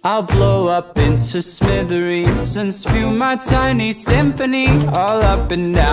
I'll blow up into smithereens and spew my tiny symphony all up and down